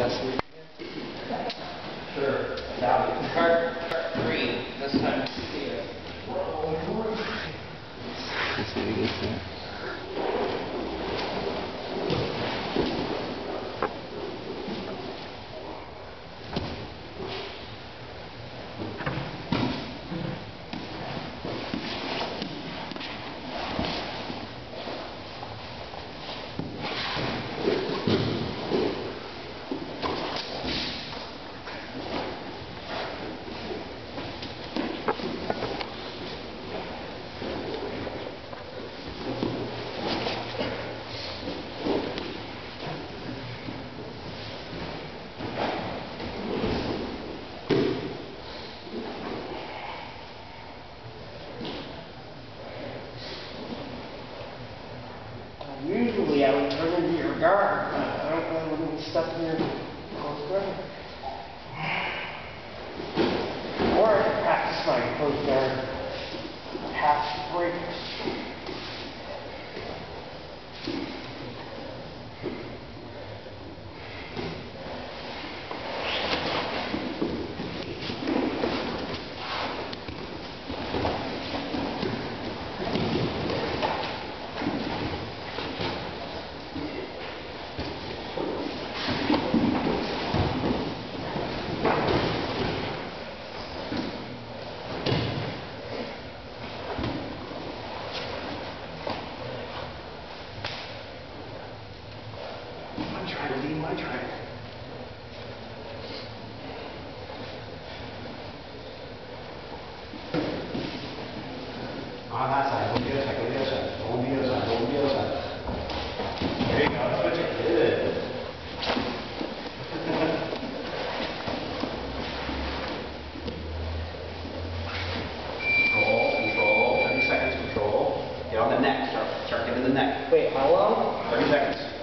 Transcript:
Jesse. Sure. Card 3. This time. Let's see what he gets there. Usually I would turn into your guard, but I don't really want to be stuck in your close guard. Or I could practice my close guard half breaks. Try to lead my track. On that side, go to the other side, go to the other side, go to the other side, go to the other side. There you go, that's what you did. Control, 30 seconds, control. Get on the neck, start getting the neck. Wait, how long? 30 seconds.